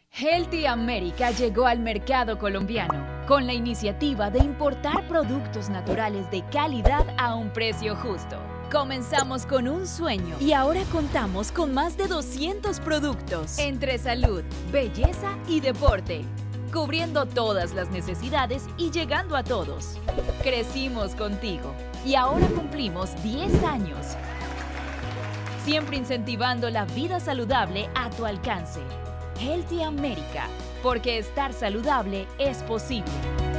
Healthy America llegó al mercado colombiano con la iniciativa de importar productos naturales de calidad a un precio justo. Comenzamos con un sueño y ahora contamos con más de 200 productos entre salud, belleza y deporte, cubriendo todas las necesidades y llegando a todos. Crecimos contigo y ahora cumplimos 10 años, siempre incentivando la vida saludable a tu alcance. Healthy America, porque estar saludable es posible.